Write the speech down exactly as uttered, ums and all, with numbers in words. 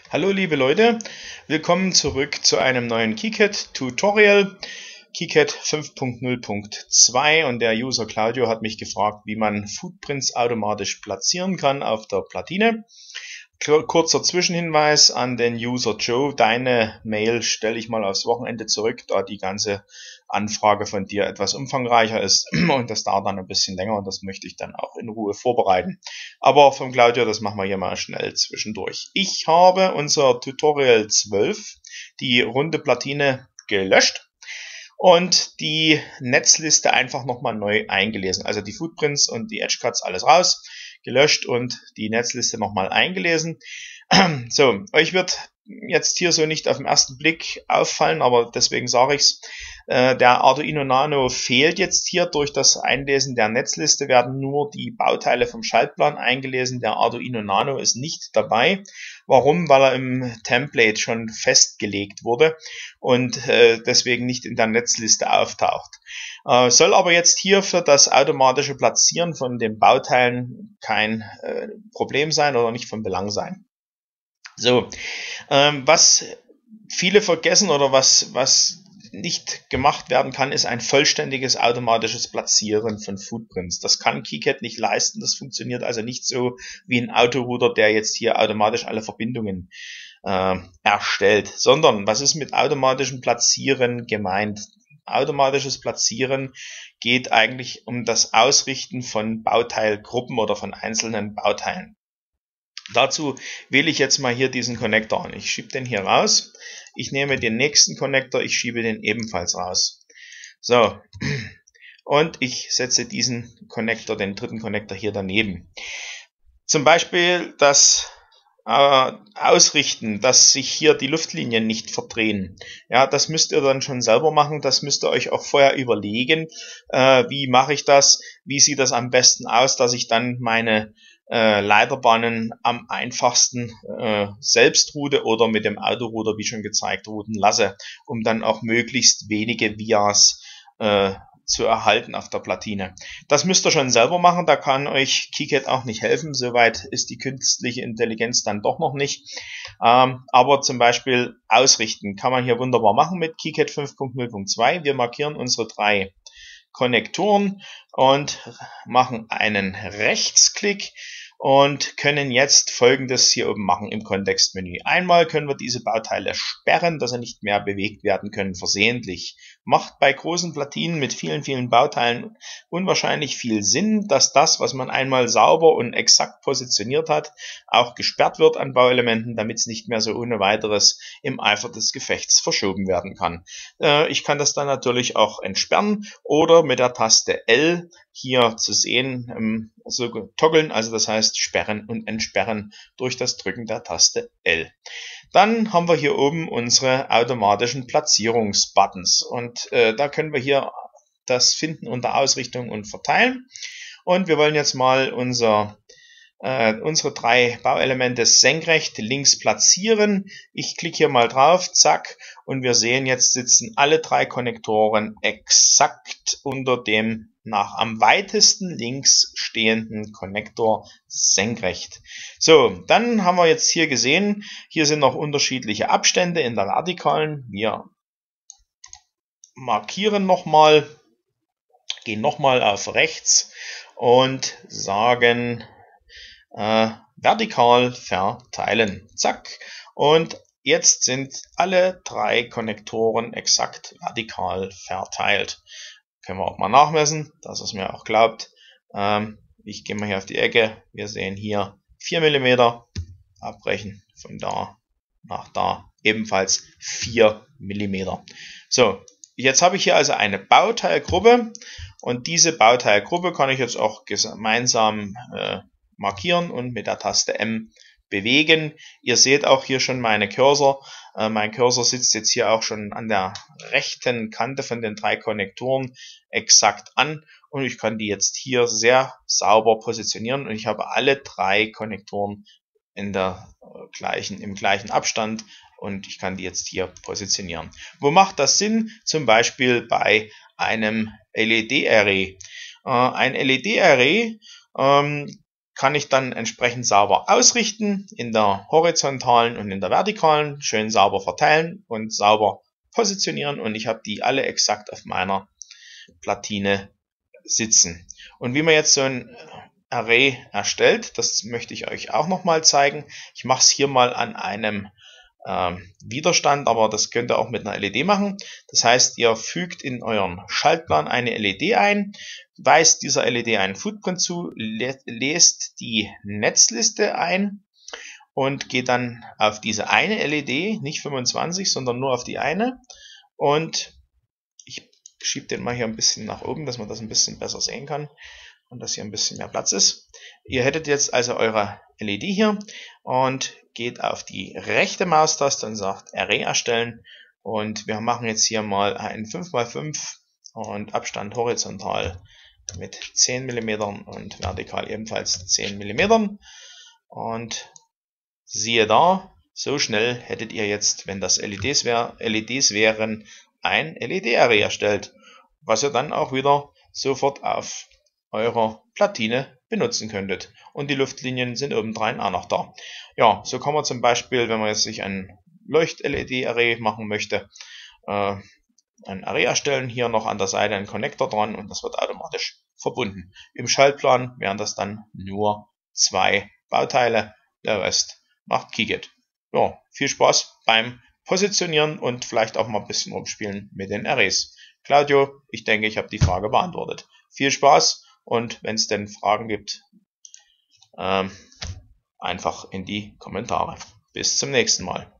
Hallo liebe Leute, willkommen zurück zu einem neuen KiCad Tutorial, KiCad fünf Punkt null Punkt zwei, und der User Claudio hat mich gefragt, wie man Footprints automatisch platzieren kann auf der Platine. Kurzer Zwischenhinweis an den User Joe, deine Mail stelle ich mal aufs Wochenende zurück, da die ganze Anfrage von dir etwas umfangreicher ist und das dauert dann ein bisschen länger und das möchte ich dann auch in Ruhe vorbereiten. Aber von Claudio, das machen wir hier mal schnell zwischendurch. Ich habe unser Tutorial zwölf, die runde Platine, gelöscht und die Netzliste einfach nochmal neu eingelesen. Also die Footprints und die Edge Cuts alles raus, gelöscht und die Netzliste nochmal eingelesen. So, euch wird jetzt hier so nicht auf den ersten Blick auffallen, aber deswegen sage ich es. Äh, der Arduino Nano fehlt jetzt hier. Durch das Einlesen der Netzliste werden nur die Bauteile vom Schaltplan eingelesen. Der Arduino Nano ist nicht dabei. Warum? Weil er im Template schon festgelegt wurde und äh, deswegen nicht in der Netzliste auftaucht. Äh, soll aber jetzt hier für das automatische Platzieren von den Bauteilen kein äh, Problem sein oder nicht von Belang sein. So, ähm, was viele vergessen oder was, was nicht gemacht werden kann, ist ein vollständiges automatisches Platzieren von Footprints. Das kann KiCad nicht leisten, das funktioniert also nicht so wie ein Autorouter, der jetzt hier automatisch alle Verbindungen äh, erstellt, sondern was ist mit automatischem Platzieren gemeint? Automatisches Platzieren geht eigentlich um das Ausrichten von Bauteilgruppen oder von einzelnen Bauteilen. Dazu wähle ich jetzt mal hier diesen Connector an. Ich schiebe den hier raus. Ich nehme den nächsten Connector, ich schiebe den ebenfalls raus. So, und ich setze diesen Connector, den dritten Connector hier daneben. Zum Beispiel das äh, Ausrichten, dass sich hier die Luftlinien nicht verdrehen. Ja, das müsst ihr dann schon selber machen. Das müsst ihr euch auch vorher überlegen. Äh, wie mache ich das? Wie sieht das am besten aus, dass ich dann meine Äh, Leiterbahnen am einfachsten äh, selbst route oder mit dem Autorouter, wie schon gezeigt, routen lasse, um dann auch möglichst wenige Vias äh, zu erhalten auf der Platine. Das müsst ihr schon selber machen, da kann euch KiCad auch nicht helfen, soweit ist die künstliche Intelligenz dann doch noch nicht. Ähm, aber zum Beispiel ausrichten kann man hier wunderbar machen mit KiCad fünf Punkt null Punkt zwei. Wir markieren unsere drei Konnektoren und machen einen Rechtsklick und können jetzt Folgendes hier oben machen im Kontextmenü. Einmal können wir diese Bauteile sperren, dass sie nicht mehr bewegt werden können, versehentlich. Macht bei großen Platinen mit vielen, vielen Bauteilen unwahrscheinlich viel Sinn, dass das, was man einmal sauber und exakt positioniert hat, auch gesperrt wird an Bauelementen, damit es nicht mehr so ohne weiteres im Eifer des Gefechts verschoben werden kann. Äh, ich kann das dann natürlich auch entsperren oder mit der Taste L hier zu sehen, ähm, so toggeln, also das heißt sperren und entsperren durch das Drücken der Taste L. Dann haben wir hier oben unsere automatischen Platzierungsbuttons und äh, da können wir hier das finden unter Ausrichtung und Verteilen. Und wir wollen jetzt mal unser äh, unsere drei Bauelemente senkrecht links platzieren. Ich klicke hier mal drauf, zack, und wir sehen, jetzt sitzen alle drei Konnektoren exakt unter dem nach am weitesten links stehenden Konnektor senkrecht. So, dann haben wir jetzt hier gesehen, hier sind noch unterschiedliche Abstände in der Vertikalen. Wir markieren nochmal, gehen nochmal auf rechts und sagen äh, vertikal verteilen. Zack. Und jetzt sind alle drei Konnektoren exakt vertikal verteilt. Können wir auch mal nachmessen, dass es mir auch glaubt. Ähm, ich gehe mal hier auf die Ecke. Wir sehen hier vier Millimeter. Abbrechen von da nach da. Ebenfalls vier Millimeter. So, jetzt habe ich hier also eine Bauteilgruppe. Und diese Bauteilgruppe kann ich jetzt auch gemeinsam äh, markieren und mit der Taste M bewegen. Ihr seht auch hier schon meine Cursor. Äh, mein Cursor sitzt jetzt hier auch schon an der rechten Kante von den drei Konnektoren exakt an und ich kann die jetzt hier sehr sauber positionieren und ich habe alle drei Konnektoren in der äh, gleichen, im gleichen Abstand und ich kann die jetzt hier positionieren. Wo macht das Sinn? Zum Beispiel bei einem L E D-Array. Äh, ein L E D-Array ähm, kann ich dann entsprechend sauber ausrichten, in der horizontalen und in der vertikalen, schön sauber verteilen und sauber positionieren, und ich habe die alle exakt auf meiner Platine sitzen. Und wie man jetzt so ein Array erstellt, das möchte ich euch auch nochmal zeigen. Ich mache es hier mal an einem ähm, Widerstand, aber das könnt ihr auch mit einer L E D machen. Das heißt, ihr fügt in euren Schaltplan eine L E D ein, weist dieser L E D einen Footprint zu, lest die Netzliste ein und geht dann auf diese eine L E D, nicht fünfundzwanzig, sondern nur auf die eine, und ich schiebe den mal hier ein bisschen nach oben, dass man das ein bisschen besser sehen kann und dass hier ein bisschen mehr Platz ist. Ihr hättet jetzt also eure L E D hier und geht auf die rechte Maustaste und sagt Array erstellen, und wir machen jetzt hier mal ein fünf mal fünf und Abstand horizontal mit zehn Millimeter und vertikal ebenfalls zehn Millimeter, und siehe da, so schnell hättet ihr jetzt, wenn das L E Ds, wär, L E Ds wären, ein L E D-Array erstellt, was ihr dann auch wieder sofort auf eurer Platine benutzen könntet. Und die Luftlinien sind obendrein auch noch da. Ja, so kann man zum Beispiel, wenn man jetzt sich ein Leucht-L E D-Array machen möchte, äh, ein Array erstellen, hier noch an der Seite ein Connector dran, und das wird automatisch verbunden. Im Schaltplan wären das dann nur zwei Bauteile, der Rest macht KiCad. Ja, viel Spaß beim Positionieren und vielleicht auch mal ein bisschen rumspielen mit den Arrays. Claudio, ich denke, ich habe die Frage beantwortet. Viel Spaß, und wenn es denn Fragen gibt, ähm, einfach in die Kommentare. Bis zum nächsten Mal.